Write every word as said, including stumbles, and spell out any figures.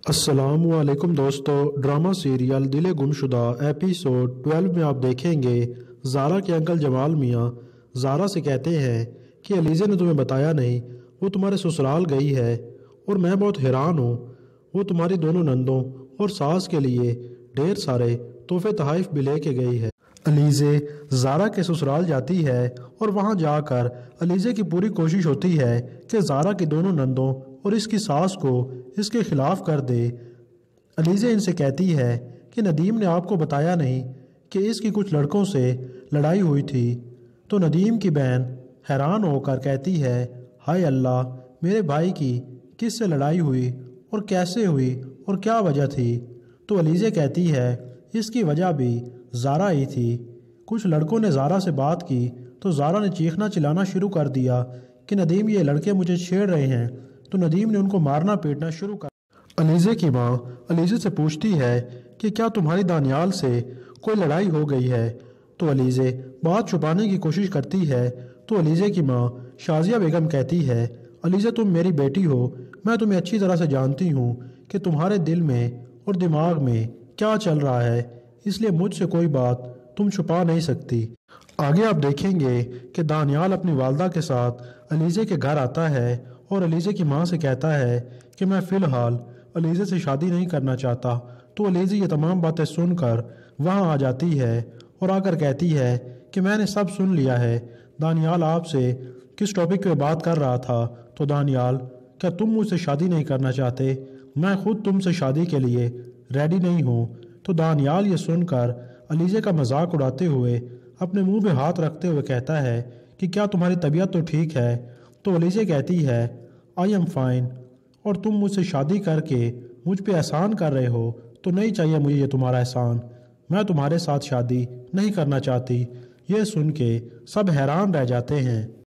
السلام علیکم دوستو، ڈرامہ سیریل دل-e-گمشدہ ایپیسوڈ بارہ میں آپ دیکھیں گے زارا کے انکل جمال میاں زارا سے کہتے ہیں کہ علیزہ نے تمہیں بتایا نہیں، وہ تمہارے سسرال گئی ہے اور میں بہت حیران ہوں۔ وہ تمہاری دونوں نندوں اور ساس کے لیے ڈھیر سارے تحفے تحائف بھی لے کے گئی ہے۔ علیزہ زارا کے سسرال جاتی ہے اور وہاں جا کر علیزہ کی پوری کوشش ہوتی ہے کہ زارا کی دونوں نندوں اور اس کی ساس کو اس کے خلاف کر دے۔ علیزہ ان سے کہتی ہے کہ ندیم نے آپ کو بتایا نہیں کہ اس کی کچھ لڑکوں سے لڑائی ہوئی تھی، تو ندیم کی بہن حیران ہو کر کہتی ہے، ہائے اللہ، میرے بھائی کی کس سے لڑائی ہوئی اور کیسے ہوئی اور کیا وجہ تھی؟ تو علیزہ کہتی ہے اس کی وجہ بھی زارا ہی تھی۔ کچھ لڑکوں نے زارا سے بات کی تو زارا نے چیخنا چلانا شروع کر دیا کہ ندیم یہ لڑکے مجھے چھیڑ رہے ہیں، تو ندیم نے ان کو مارنا پیٹنا شروع کر دیا۔ علیزہ کی ماں علیزہ سے پوچھتی ہے کہ کیا تمہاری دانیال سے کوئی لڑائی ہو گئی ہے؟ تو علیزہ بات چھپانے کی کوشش کرتی ہے تو علیزہ کی ماں شازیہ بیگم کہتی ہے، علیزہ تم میری بیٹی ہو، میں تمہیں اچھی طرح سے جانتی ہوں کہ تمہارے دل میں اور دماغ میں کیا چل رہا ہے، اس لیے مجھ سے کوئی بات تم چھپا نہیں سکتی۔ آگے آپ دیکھیں گے کہ دانیال اپنی والدہ کے ساتھ علیزہ کے گھر آتا ہے اور علیزہ کی ماں سے کہتا ہے کہ میں فی الحال علیزہ سے شادی نہیں کرنا چاہتا۔ تو علیزہ یہ تمام باتیں سن کر وہاں آ جاتی ہے اور آ کر کہتی ہے کہ میں نے سب سن لیا ہے، دانیال آپ سے کس ٹاپک پہ بات کر رہا تھا؟ تو دانیال، کیا تم مجھ سے شادی نہیں کرنا چاہتے؟ میں خود تم سے شادی کے لیے ریڈی نہیں ہوں۔ تو دانیال یہ سن کر علیزہ کا مذاق اڑاتے ہوئے اپنے منہ پہ ہاتھ رکھتے ہوئے کہتا ہے کہ کیا تمہاری طبیعت تو ٹھیک ہے؟ تو علیزہ کہتی ہے، آئی ایم فائن، اور تم مجھ سے شادی کر کے مجھ پہ احسان کر رہے ہو تو نہیں چاہیے مجھے یہ تمہارا احسان، میں تمہارے ساتھ شادی نہیں کرنا چاہتی۔ یہ سن کے سب حیران رہ جاتے ہیں۔